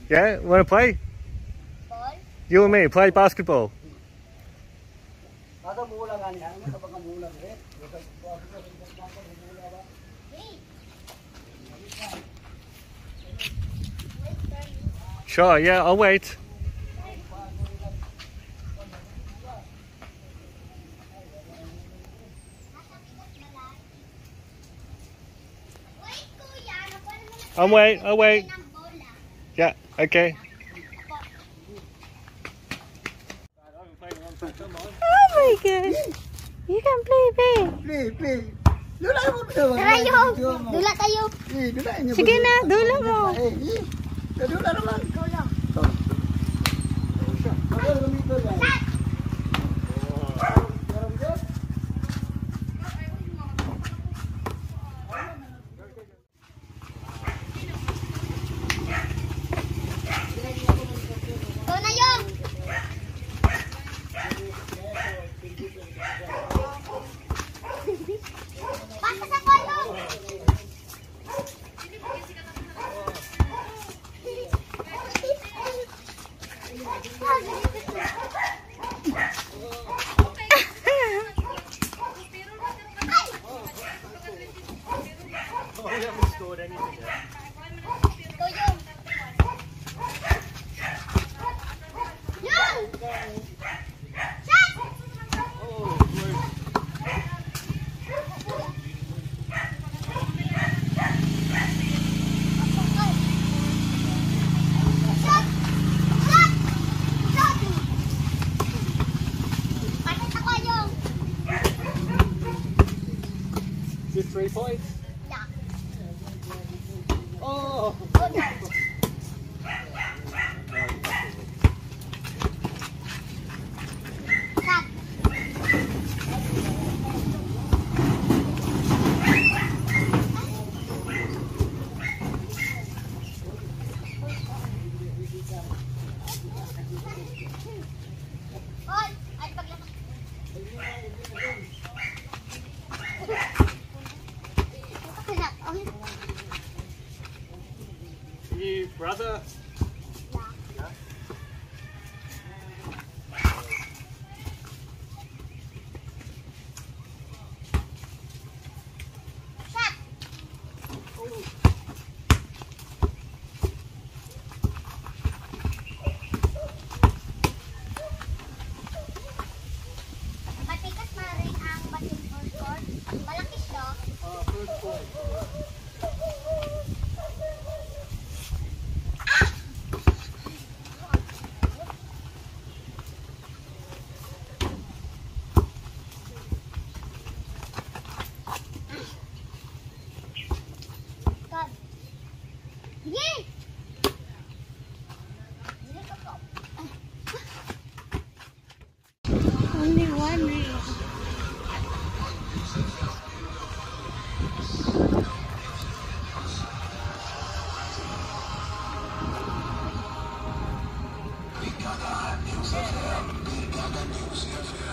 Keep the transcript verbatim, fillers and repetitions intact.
Yeah, want to play? Ball? You and me, play basketball. Sure, yeah, I'll wait. I'll wait, I'll wait. Yeah, okay. Oh my gosh. You can play, babe. Play, play. Dula mo Tara yun. Dula tayo. Sige na, dula mo. Dula naman. Dula. Ikaw na yun. Pasa sa kolong. Ikaw yun. Yun! Shot! Shot! Shot! Shot! Pasa sa kolong. Good three points. Yeah. Oh! Oh, no. Shot. Oy, ay paglabas. You brother? Yeah. Shot. Matikas na rin ang basketball court. Malaki siya. Oh, first point. God. Yay! Only one ring. Brigada News F M, Brigada News F M.